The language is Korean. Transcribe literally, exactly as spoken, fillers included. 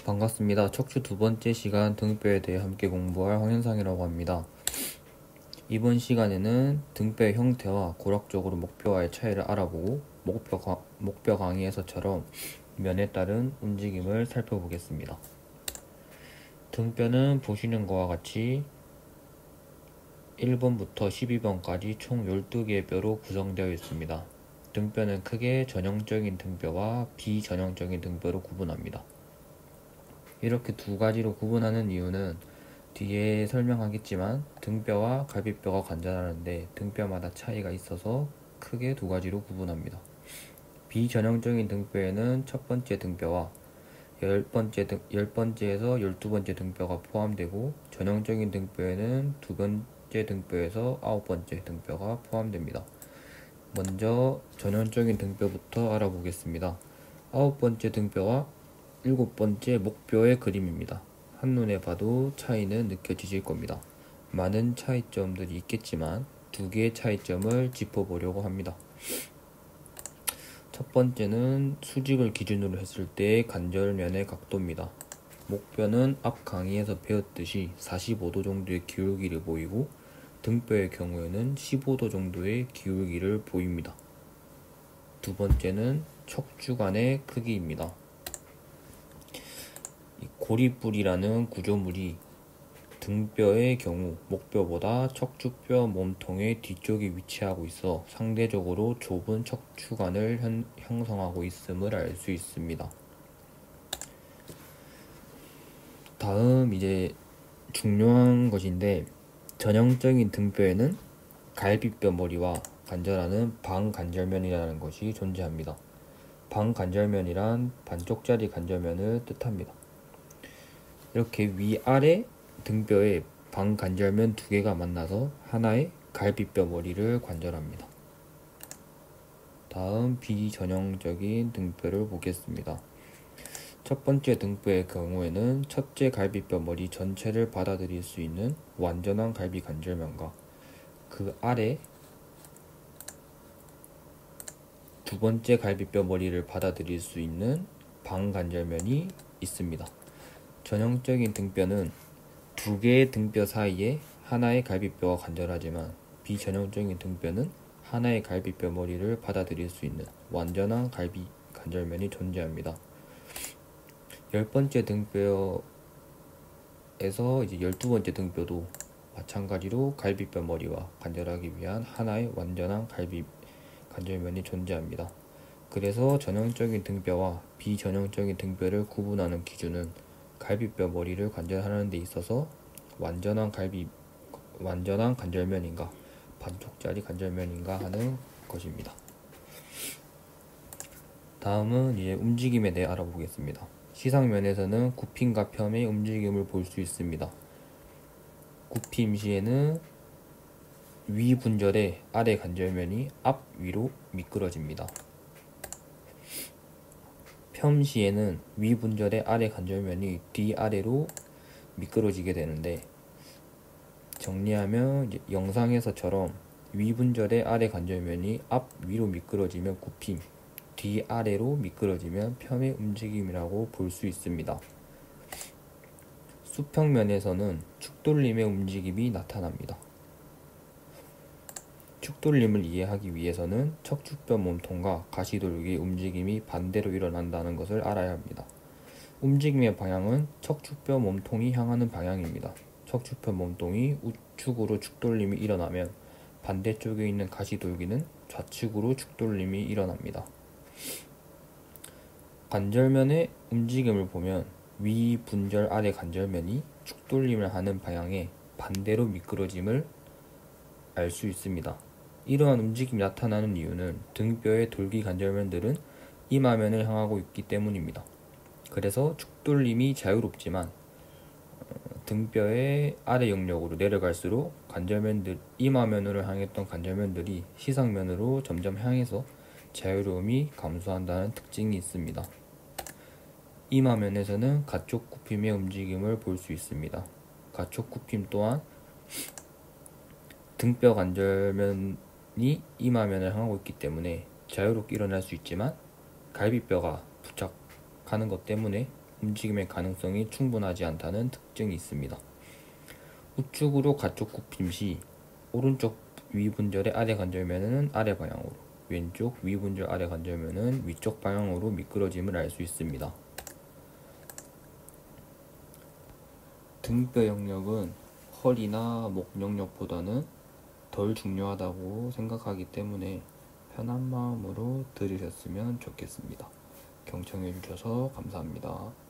반갑습니다. 척추 두 번째 시간 등뼈에 대해 함께 공부할 황현상이라고 합니다. 이번 시간에는 등뼈의 형태와 고략적으로 목뼈와의 차이를 알아보고 목뼈, 강, 목뼈 강의에서처럼 면에 따른 움직임을 살펴보겠습니다. 등뼈는 보시는 것과 같이 일 번부터 십이 번까지 총 열두 개의 뼈로 구성되어 있습니다. 등뼈는 크게 전형적인 등뼈와 비전형적인 등뼈로 구분합니다. 이렇게 두 가지로 구분하는 이유는 뒤에 설명하겠지만 등뼈와 갈비뼈가 관절하는데 등뼈마다 차이가 있어서 크게 두 가지로 구분합니다. 비전형적인 등뼈에는 첫 번째 등뼈와 열 번째 등, 열 번째에서 열두 번째 등뼈가 포함되고 전형적인 등뼈에는 두 번째 등뼈에서 아홉 번째 등뼈가 포함됩니다. 먼저 전형적인 등뼈부터 알아보겠습니다. 아홉 번째 등뼈와 일곱 번째 목뼈의 그림입니다. 한눈에 봐도 차이는 느껴지실 겁니다. 많은 차이점들이 있겠지만 두 개의 차이점을 짚어보려고 합니다. 첫 번째는 수직을 기준으로 했을 때의 관절면의 각도입니다. 목뼈는 앞 강의에서 배웠듯이 사십오 도 정도의 기울기를 보이고 등뼈의 경우에는 십오 도 정도의 기울기를 보입니다. 두 번째는 척추관의 크기입니다. 고리뿔이라는 구조물이 등뼈의 경우 목뼈보다 척추뼈 몸통의 뒤쪽에 위치하고 있어 상대적으로 좁은 척추관을 현, 형성하고 있음을 알 수 있습니다. 다음 이제 중요한 것인데 전형적인 등뼈에는 갈비뼈 머리와 관절하는 방관절면이라는 것이 존재합니다. 방관절면이란 반쪽짜리 관절면을 뜻합니다. 이렇게 위아래 등뼈에 방관절면 두 개가 만나서 하나의 갈비뼈 머리를 관절합니다. 다음 비전형적인 등뼈를 보겠습니다. 첫 번째 등뼈의 경우에는 첫째 갈비뼈 머리 전체를 받아들일 수 있는 완전한 갈비 관절면과 그 아래 두 번째 갈비뼈 머리를 받아들일 수 있는 방관절면이 있습니다. 전형적인 등뼈는 두 개의 등뼈 사이에 하나의 갈비뼈가 관절하지만 비전형적인 등뼈는 하나의 갈비뼈 머리를 받아들일 수 있는 완전한 갈비 관절면이 존재합니다. 열 번째 등뼈에서 이제 열두 번째 등뼈도 마찬가지로 갈비뼈 머리와 관절하기 위한 하나의 완전한 갈비 관절면이 존재합니다. 그래서 전형적인 등뼈와 비전형적인 등뼈를 구분하는 기준은 갈비뼈 머리를 관절하는 데 있어서 완전한 갈비 완전한 관절면인가 반쪽짜리 관절면인가 하는 것입니다. 다음은 이제 움직임에 대해 알아보겠습니다. 시상면에서는 굽힘과 펴의 움직임을 볼 수 있습니다. 굽힘 시에는 위 분절의 아래 관절면이 앞 위로 미끄러집니다. 펴 시에는 위 분절의 아래 관절면이 뒤 아래로 미끄러지게 되는데 정리하면 이제 영상에서처럼 위 분절의 아래 관절면이 앞 위로 미끄러지면 굽힘, 뒤 아래로 미끄러지면 펴의 움직임이라고 볼 수 있습니다. 수평면에서는 축돌림의 움직임이 나타납니다. 축돌림을 이해하기 위해서는 척추뼈 몸통과 가시돌기의 움직임이 반대로 일어난다는 것을 알아야 합니다. 움직임의 방향은 척추뼈 몸통이 향하는 방향입니다. 척추뼈 몸통이 우측으로 축돌림이 일어나면 반대쪽에 있는 가시돌기는 좌측으로 축돌림이 일어납니다. 관절면의 움직임을 보면 위 분절 아래 관절면이 축돌림을 하는 방향에 반대로 미끄러짐을 알 수 있습니다. 이러한 움직임이 나타나는 이유는 등뼈의 돌기 관절면들은 이마면을 향하고 있기 때문입니다. 그래서 축돌림이 자유롭지만 등뼈의 아래 영역으로 내려갈수록 관절면들, 이마면으로 향했던 관절면들이 시상면으로 점점 향해서 자유로움이 감소한다는 특징이 있습니다. 이마면에서는 가쪽 굽힘의 움직임을 볼 수 있습니다. 가쪽 굽힘 또한 등뼈 관절면이 이마면을 향하고 있기 때문에 자유롭게 일어날 수 있지만 갈비뼈가 부착하는 것 때문에 움직임의 가능성이 충분하지 않다는 특징이 있습니다. 우측으로 가쪽 굽힘 시 오른쪽 위분절의 아래 관절면은 아래 방향으로, 왼쪽 위분절 아래 관절면은 위쪽 방향으로 미끄러짐을 알 수 있습니다. 등뼈 영역은 허리나 목 영역보다는 덜 중요하다고 생각하기 때문에 편한 마음으로 들으셨으면 좋겠습니다. 경청해 주셔서 감사합니다.